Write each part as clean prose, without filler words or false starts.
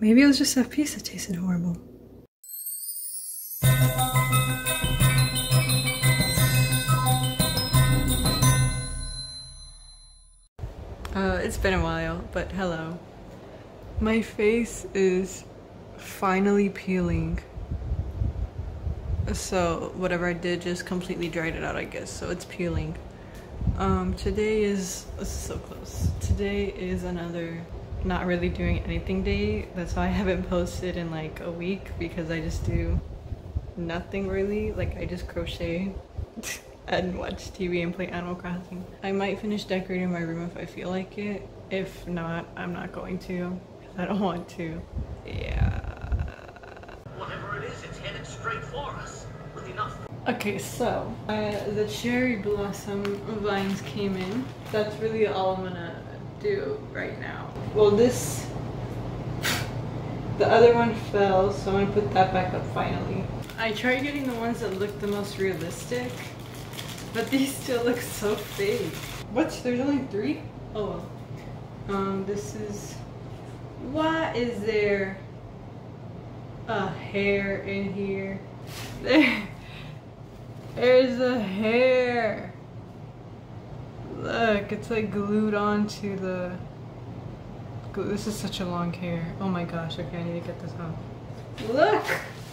Maybe it was just that piece that tasted horrible. It's been a while, but hello. My face is finally peeling. So whatever I did just completely dried it out, I guess. So it's peeling. Today is, this is so close. Today is another not really doing anything day. That's why I haven't posted in like a week, because I just do nothing really. Like I just crochet and watch TV and play Animal Crossing. I might finish decorating my room if I feel like it. If not, I'm not going to, because I don't want to. Yeah. Whatever it is, it's headed straight for us. With enough. Okay, so the cherry blossom vines came in. That's really all I'm gonna do right now. Well, this, the other one fell, so I'm gonna put that back up finally. I tried getting the ones that look the most realistic, but these still look so fake. What? There's only 3? Oh well. This is, why is there a hair in here? There's a hair. Look, it's like glued onto the, this is such a long hair. Oh my gosh, okay, I need to get this off. Look!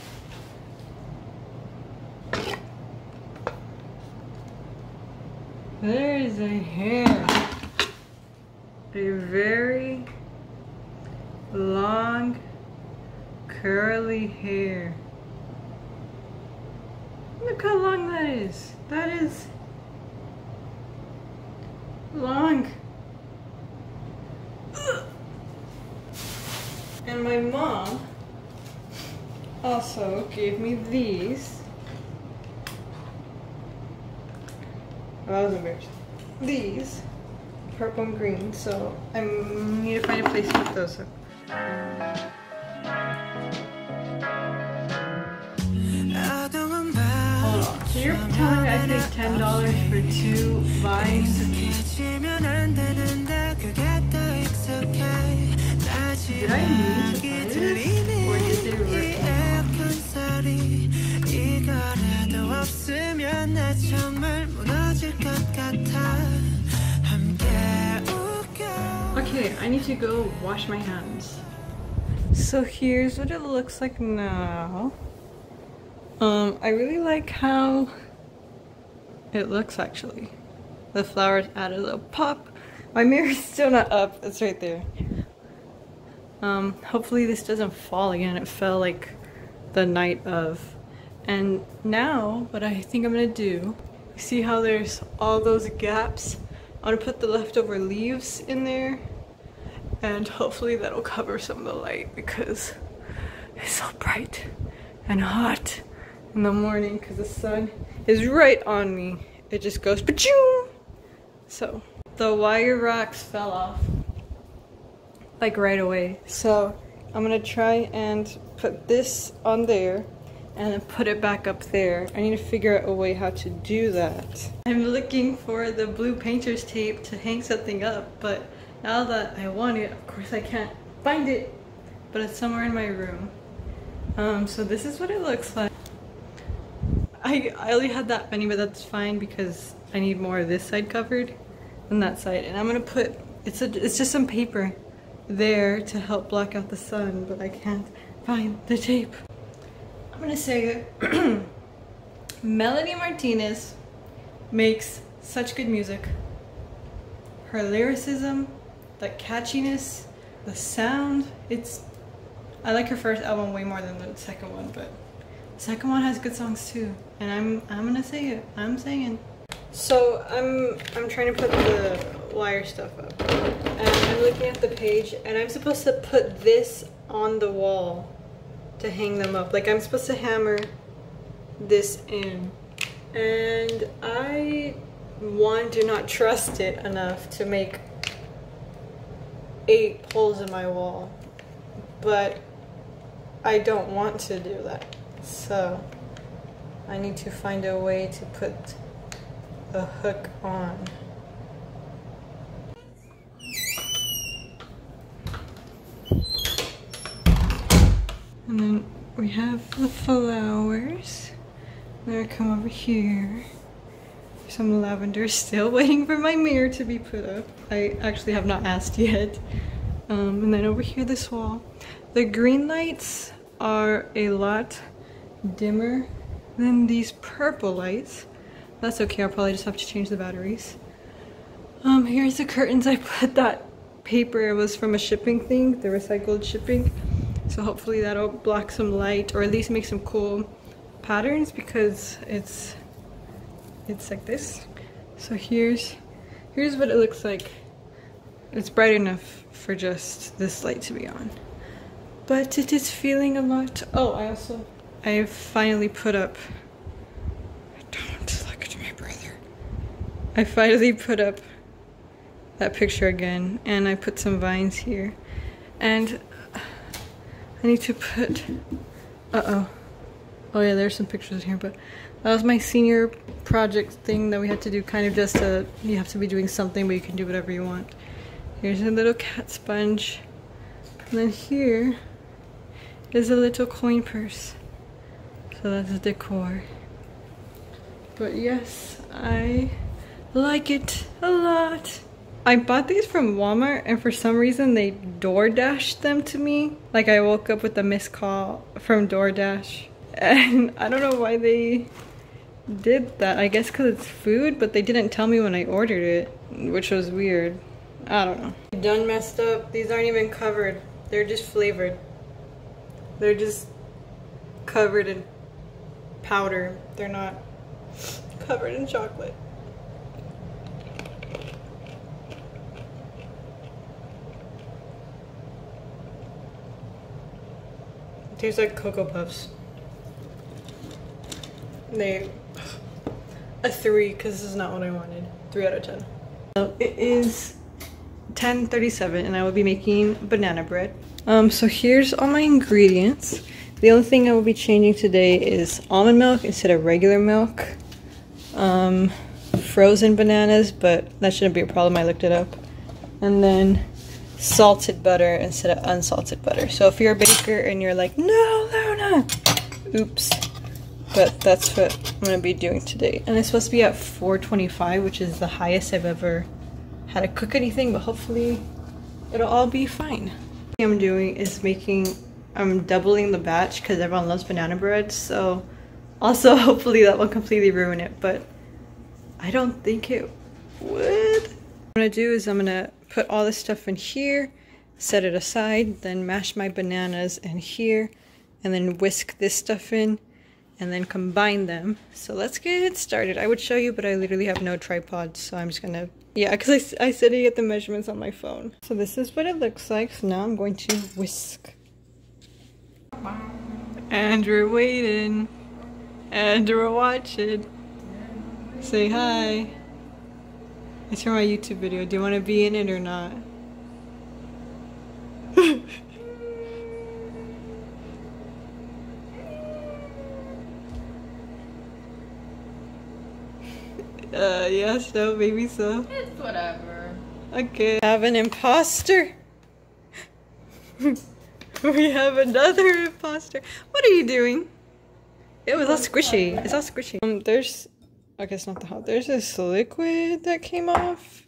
There is a hair. A very long, curly hair. Look how long that is. That is long. Ugh. And my mom also gave me these. Oh, that was embarrassing. These, purple and green, so I need to find a place to put those up. So you're telling me I paid $10 for 2 vines? Did I need to buy this? Or did they rip Okay, I need to go wash my hands. So here's what it looks like now. I really like how it looks actually. The flowers add a little pop. My mirror's still not up, it's right there. Hopefully this doesn't fall again. It fell like the night of. And now what I think I'm gonna do, see how there's all those gaps? I'm gonna put the leftover leaves in there, and hopefully that'll cover some of the light because it's so bright and hot in the morning because the sun is right on me. It just goes pa-choom! So the wire racks fell off like right away. So I'm gonna try and put this on there and then put it back up there. I need to figure out a way how to do that. I'm looking for the blue painter's tape to hang something up, but now that I want it, of course I can't find it, but it's somewhere in my room. So this is what it looks like. I only had that many, but that's fine because I need more of this side covered than that side. And I'm gonna put, it's just some paper there to help block out the sun, but I can't find the tape. I'm gonna say that Melody Martinez makes such good music. Her lyricism, the catchiness, the sound, I like her first album way more than the second one, but the second one has good songs too. And I'm gonna say it. I'm saying. So I'm trying to put the wire stuff up. And I'm looking at the page and I'm supposed to put this on the wall to hang them up. Like I'm supposed to hammer this in. And I, do not trust it enough to make 8 holes in my wall. But I don't want to do that. So I need to find a way to put a hook on. we have the flowers. Then I come over here. Some lavender, still waiting for my mirror to be put up. I actually have not asked yet. And then over here, this wall. The green lights are a lot dimmer than these purple lights. That's okay, I'll probably just have to change the batteries. Here's the curtains. I put that paper, it was from a shipping thing, the recycled shipping. So hopefully that'll block some light, or at least make some cool patterns, because it's like this. So here's what it looks like. It's bright enough for just this light to be on, but it is feeling a lot. Oh, I finally put up, don't look at my brother. I finally put up that picture again, and I put some vines here, and I need to put, oh yeah, there's some pictures here, but that was my senior project thing that we had to do, kind of just you have to be doing something, but you can do whatever you want. Here's a little cat sponge, and then here is a little coin purse. So that's the decor. But yes, I like it a lot. I bought these from Walmart, and for some reason they DoorDashed them to me. Like, I woke up with a missed call from DoorDash, and I don't know why they did that. I guess because it's food, but they didn't tell me when I ordered it, which was weird. I don't know. Done messed up. These aren't even covered. They're just flavored. They're just covered in powder. They're not covered in chocolate. Tastes like Cocoa Puffs. A 3, because this is not what I wanted. 3 out of 10. So it is 10:37, and I will be making banana bread. So here's all my ingredients. The only thing I will be changing today is almond milk instead of regular milk. Frozen bananas, but that shouldn't be a problem. I looked it up. And then salted butter instead of unsalted butter. So if you're a baker and you're like, no, Luna, oops. But that's what I'm gonna be doing today. And it's supposed to be at 425, which is the highest I've ever had to cook anything, but hopefully it'll all be fine. What I'm doing is I'm doubling the batch because everyone loves banana bread, so also hopefully that won't completely ruin it, but I don't think it would. What I'm gonna do is I'm gonna put all this stuff in here, set it aside, then mash my bananas in here, and then whisk this stuff in, and then combine them. So let's get started. I would show you, but I literally have no tripod, so I'm just gonna, yeah, because I said to get the measurements on my phone. So this is what it looks like. So now I'm going to whisk. And we're waiting. And we're watching. Say hi. It's for my YouTube video. Do you want to be in it or not? Yes, no, maybe so. It's whatever. Okay. Have an imposter. We have another imposter. What are you doing? It was all squishy. It's all squishy. There's, okay, it's not the hot. There's this liquid that came off.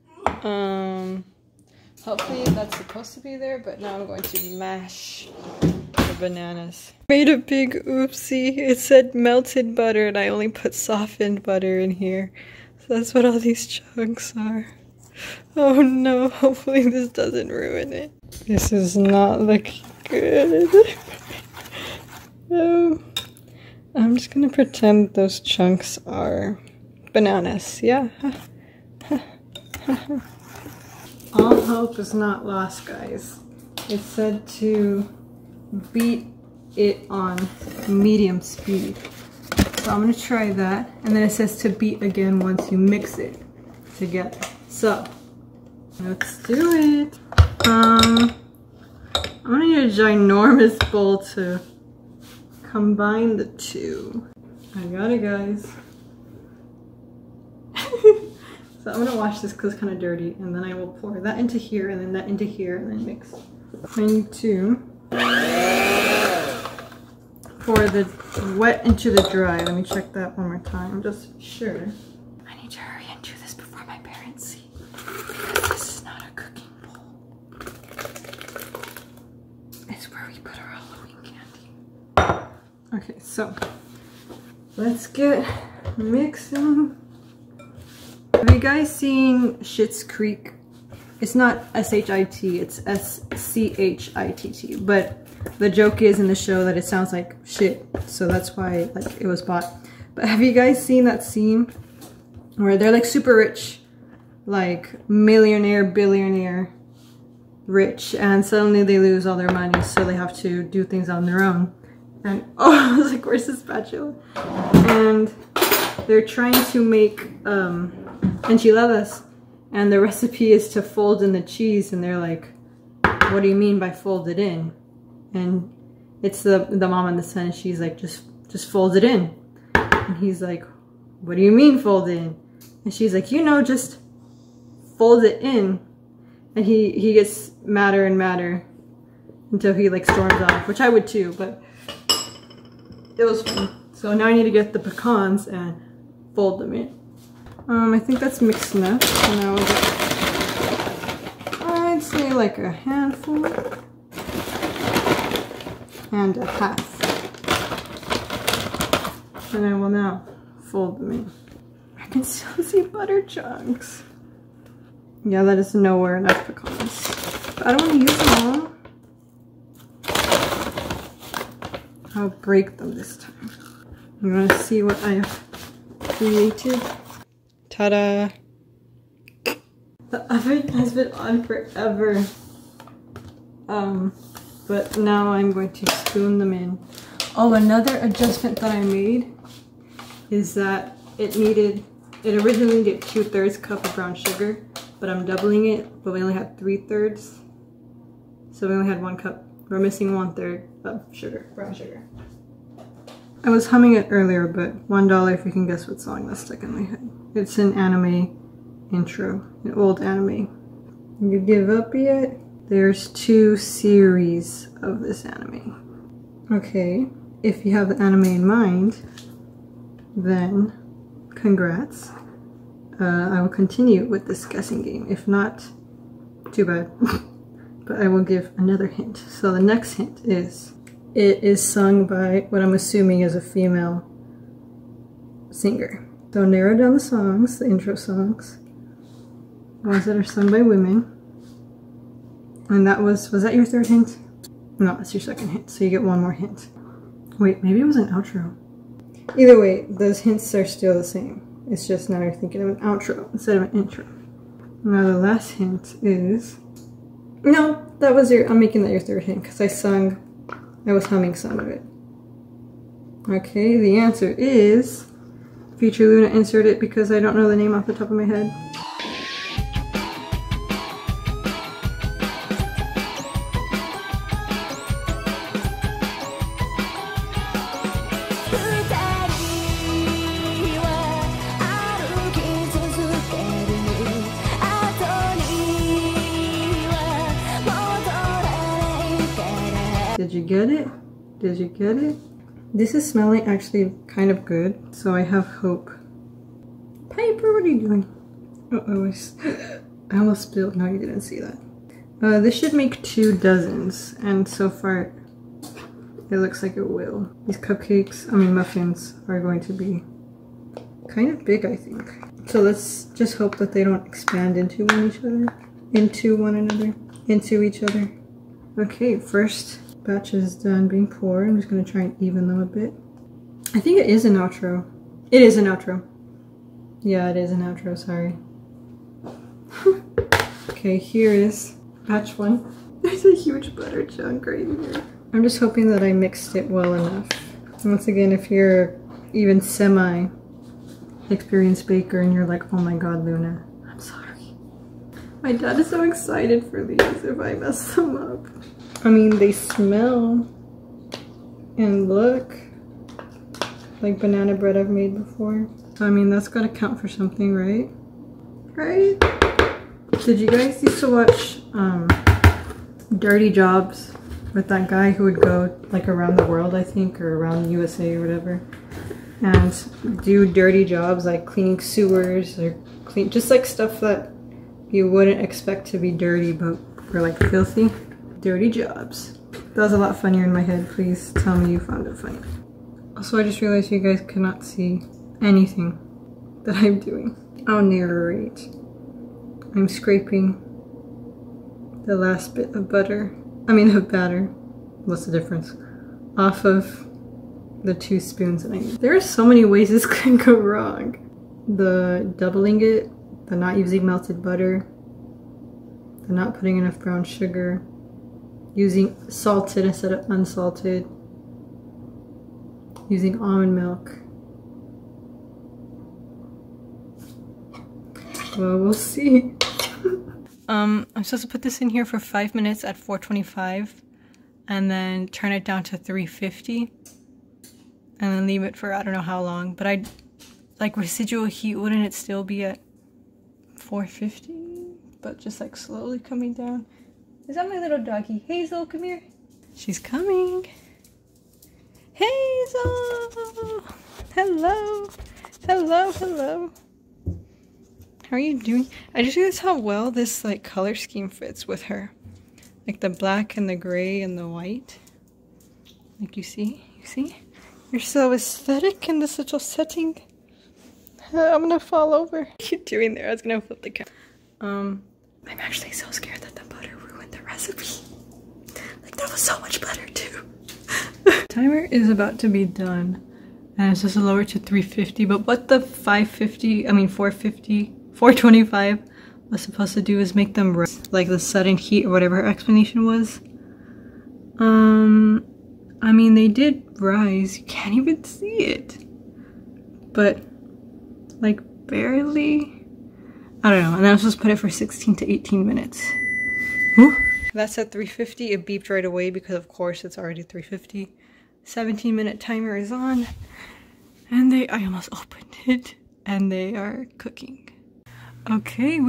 Hopefully that's supposed to be there, but now I'm going to mash the bananas. Made a big oopsie. It said melted butter, and I only put softened butter in here. So that's what all these chunks are. Oh no, hopefully this doesn't ruin it. This is not looking good. I'm just gonna pretend those chunks are bananas, yeah. All hope is not lost, guys. It said to beat it on medium speed. So I'm gonna try that. And then it says to beat again once you mix it together. So, let's do it. I'm gonna need a ginormous bowl to combine the two. I got it, guys. So I'm gonna wash this because it's kind of dirty, and then I will pour that into here, and then that into here, and then mix. I need to for the wet into the dry. Let me check that one more time, just sure. I need to hurry and do this before my parents see, because this is not a cooking bowl. It's where we put our Halloween candy. Okay, so let's get mixing. Have you guys seen Schitt's Creek? It's not S-H-I-T, it's S-C-H-I-T-T, but the joke is in the show that it sounds like shit, so that's why like it was bought. But have you guys seen that scene where they're like super rich, like millionaire, billionaire rich, and suddenly they lose all their money, so they have to do things on their own. And oh, I was like, where's the spatula? And they're trying to make enchiladas, and the recipe is to fold in the cheese, and they're like, what do you mean by fold it in? And it's the mom and the son, and she's like, just fold it in. And he's like, what do you mean fold it in? And she's like, you know, just fold it in. And he gets madder and madder until he like storms off, which I would too, but it was fun. So now I need to get the pecans and fold them in. I think that's mixed enough. So now I'll get, I'd say like a handful and a half. And I will now fold them in. I can still see butter chunks. Yeah, that is nowhere enough pecans. But I don't want to use them all. I'll break them this time. You want to see what I have created? Ta-da! The oven has been on forever. But now I'm going to spoon them in. Oh, another adjustment that I made is that it originally needed 2/3 cup of brown sugar, but I'm doubling it, but we only had 3/3. So we only had 1 cup. We're missing 1/3 of sugar, brown sugar. I was humming it earlier, but $1 if you can guess what song that's stuck in my head. It's an anime intro, an old anime. You give up yet? There's 2 series of this anime. Okay, if you have the anime in mind, then congrats. I will continue with this guessing game. If not, too bad. But I will give another hint. So the next hint is, it is sung by what I'm assuming is a female singer. So narrow down the songs, the intro songs, ones that are sung by women. And that was that your 3rd hint? No, that's your 2nd hint, so you get 1 more hint. Wait, maybe it was an outro. Either way, those hints are still the same. It's just now you're thinking of an outro instead of an intro. Now the last hint is... No, that was I'm making that your 3rd hint because I was humming some of it. Okay, the answer is... Future Luna, insert it because I don't know the name off the top of my head. Did you get it? Did you get it? This is smelling actually kind of good, so I have hope. Piper, what are you doing? Uh-oh, I almost spilled. No, you didn't see that. This should make 2 dozens, and so far it looks like it will. These muffins are going to be kind of big, I think. So let's just hope that they don't expand into each other. Okay, first batch is done being poured. I'm just going to try and even them a bit. I think it is an outro. It is an outro. Yeah, it is an outro, sorry. Okay, here is batch 1. There's a huge butter chunk right here. I'm just hoping that I mixed it well enough. And once again, if you're even semi-experienced baker and you're like, oh my god, Luna, I'm sorry. My dad is so excited for these if I mess them up. I mean, they smell and look like banana bread I've made before. So, I mean, that's gotta count for something, right? Right? Did you guys used to watch Dirty Jobs with that guy who would go like around the world, I think, or around the USA or whatever, and do dirty jobs like cleaning sewers or just like stuff that you wouldn't expect to be dirty but were like filthy. Dirty jobs. That was a lot funnier in my head. Please tell me you found it funny. Also, I just realized you guys cannot see anything that I'm doing. I'll narrate. I'm scraping the last bit of butter. I mean of batter. What's the difference? Off of the 2 spoons that I need. There are so many ways this can go wrong. The doubling it, the not using melted butter, the not putting enough brown sugar, using salted instead of unsalted, using almond milk. Well, we'll see. I'm supposed to put this in here for 5 minutes at 425 and then turn it down to 350 and then leave it for I don't know how long, but I like residual heat, wouldn't it still be at 450 but just like slowly coming down? Is that my little doggy? Hazel, come here. She's coming. Hazel! Hello! Hello, hello. How are you doing? I just realized how well this like color scheme fits with her. Like the black and the gray and the white. Like you see? You see? You're so aesthetic in this little setting. I'm gonna fall over. What are you doing there? I was gonna flip the camera. I'm actually so scared that the butter ruined the recipe. Like there was so much butter too. Timer is about to be done. And it's supposed to lower to 350, but what the 425 was supposed to do is make them rise, like the sudden heat or whatever her explanation was. I mean they did rise, you can't even see it. But like barely. I don't know, and then I was supposed to put it for 16 to 18 minutes. Ooh. That's at 350, it beeped right away because of course it's already 350. 17-minute timer is on, and I almost opened it, and they are cooking. Okay,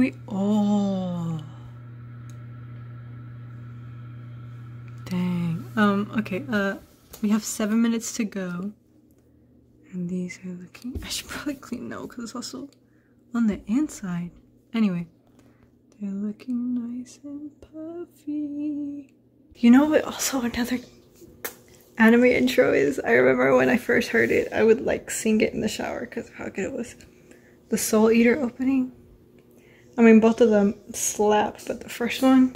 dang. Okay, we have 7 minutes to go, and these are looking, I should probably clean now because it's also on the inside. Anyway, they're looking nice and puffy. You know what also another anime intro is? I remember when I first heard it, I would like sing it in the shower because of how good it was. The Soul Eater opening. I mean, both of them slap, but the first one.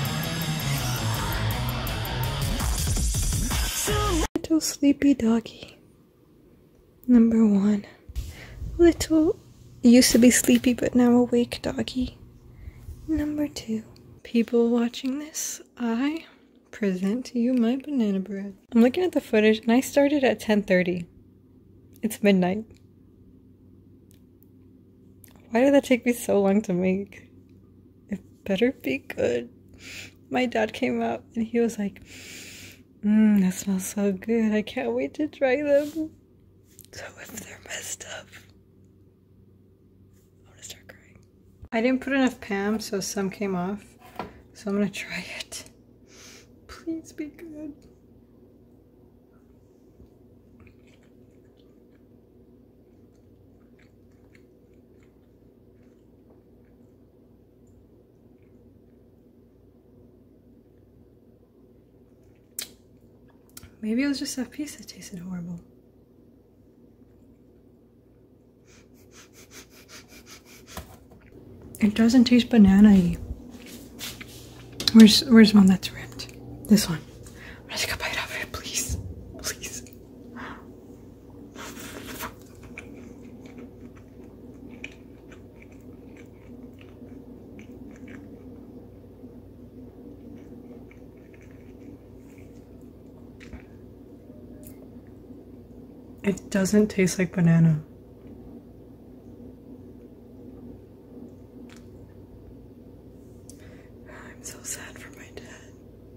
Little sleepy doggy. Number 1. Little, used to be sleepy but now awake doggy. Number 2. People watching this, I present to you my banana bread. I'm looking at the footage and I started at 10:30. It's midnight. Why did that take me so long to make? It better be good. My dad came out and he was like, that smells so good. I can't wait to try them. So if they're messed up, I'm gonna start crying. I didn't put enough Pam, so some came off. So I'm gonna try it. Please be good. Maybe it was just that piece that tasted horrible. It doesn't taste banana-y. Where's one that's ripped? This one. I'm gonna take a bite of it, please. Please. It doesn't taste like banana. I'm so sad for my dad.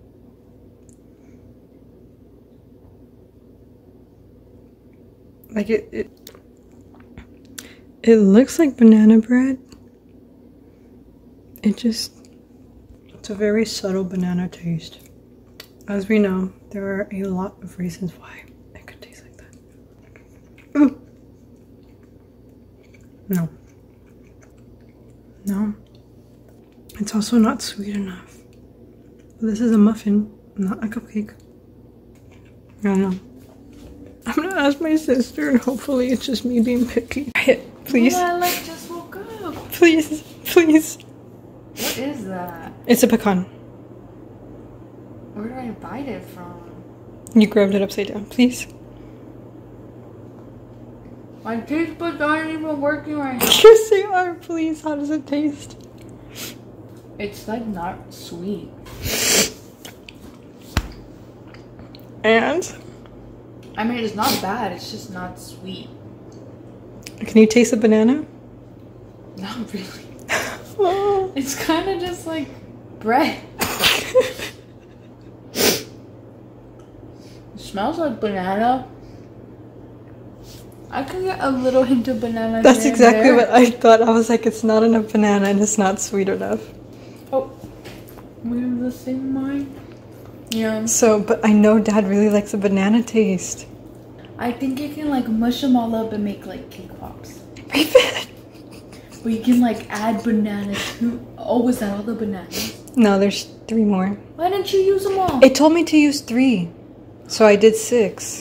Like it looks like banana bread. It's a very subtle banana taste. as we know, there are a lot of reasons why it could taste like that. Ooh. No. No. It's also not sweet enough. This is a muffin, not a cupcake. I don't know. I'm gonna ask my sister and hopefully it's just me being picky. Please. Well, I like just woke up. Please, please. What is that? It's a pecan. Where did I bite it from? You grabbed it upside down, please. My taste buds aren't even working right now. Yes, they are. Please, how does it taste? It's like not sweet. And? I mean, it's not bad. It's just not sweet. Can you taste the banana? Not really. Oh. It's kind of just like bread. It smells like banana. I can get a little hint of banana. That's exactly what I thought. I was like, it's not enough banana and it's not sweet enough. Oh, we have the same mind. Yeah. So, but I know Dad really likes a banana taste. I think you can like mush them all up and make like cake pops. Raven! But you can like add bananas too. Oh, was that all the bananas? No, there's 3 more. Why didn't you use them all? It told me to use 3. So I did 6.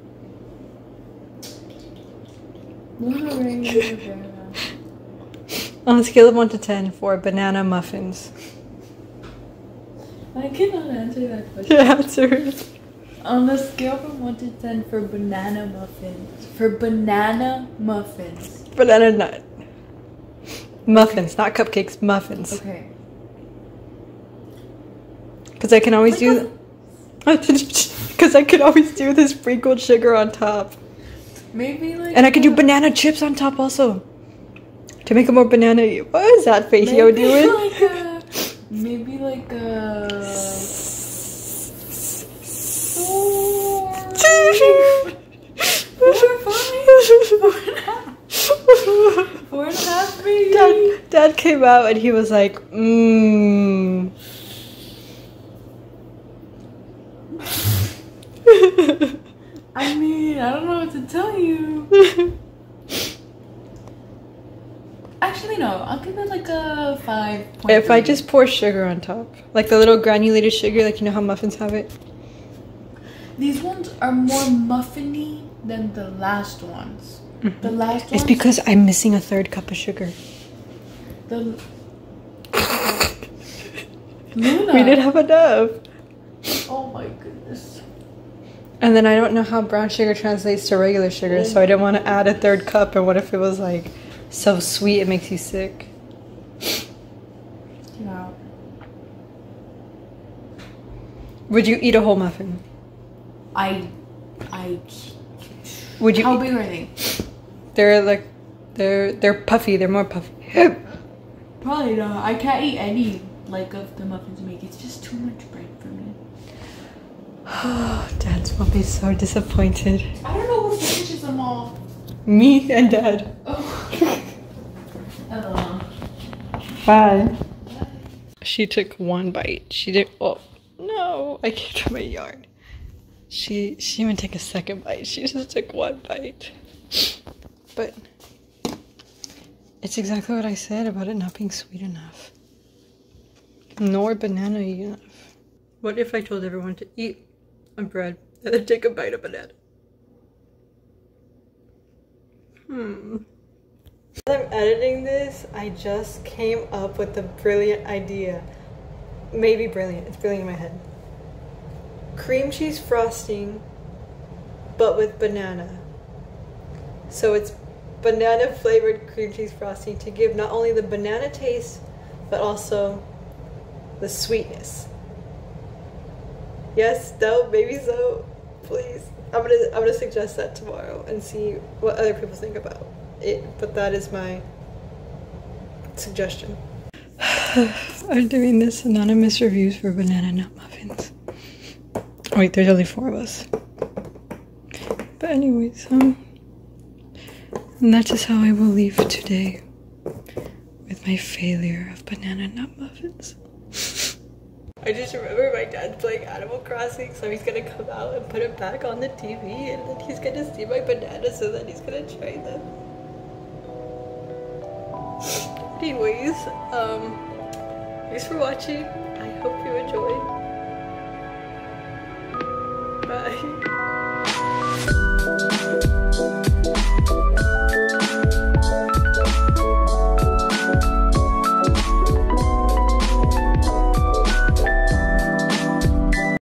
On a scale of 1 to 10 for banana muffins. I cannot answer that question. Yeah, answer it. On a scale from 1 to 10 for banana muffins. For banana muffins. Banana nut. Muffins, not cupcakes, muffins. Okay. Because I can always do... Because I could always do this sprinkled sugar on top. Maybe like... And I could do banana chips on top also. To make it more banana-y. What is that face you're doing? Maybe like a... 4.5 maybe. Dad came out and he was like, mmm. I mean, I don't know what to tell you. Actually, no. I'll give it like a 5. If I just pour sugar on top. Like the little granulated sugar, like you know how muffins have it? These ones are more muffiny than the last ones. Mm-hmm. The last ones... It's because I'm missing a 3rd cup of sugar. The... Luna. We didn't have enough. Oh my goodness. And then I don't know how brown sugar translates to regular sugar, so I didn't want to add a 3rd cup. And what if it was like so sweet it makes you sick? Yeah. Would you eat a whole muffin? Would you? How big are they? They're like, they're puffy. They're more puffy. Probably not. I can't eat any like of the muffins you make. It's just too much bread for me. Dad's will be so disappointed. I don't know who finishes them all. Me and Dad. Oh. Bye. Bye. She took 1 bite. She did. Oh no! I gave her my yarn. She didn't even take a 2nd bite. She just took 1 bite. But it's exactly what I said about it not being sweet enough. Nor banana-y enough. What if I told everyone to eat a bread and then take a bite of banana? As I'm editing this, I just came up with a brilliant idea. Maybe brilliant. It's brilliant in my head. Cream cheese frosting, but with banana. So it's banana flavored cream cheese frosting to give not only the banana taste, but also the sweetness. Yes, no, maybe so. Please. I'm gonna suggest that tomorrow and see what other people think about it. But that is my suggestion. I'm doing this anonymous reviews for banana nut muffins. Wait, there's only 4 of us. But anyways, and that's just how I will leave today with my failure of banana nut muffins. I just remember my dad's playing Animal Crossing, so he's gonna come out and put it back on the TV, and then he's gonna see my bananas, so then he's gonna try them. Anyways, thanks for watching. I hope you enjoyed.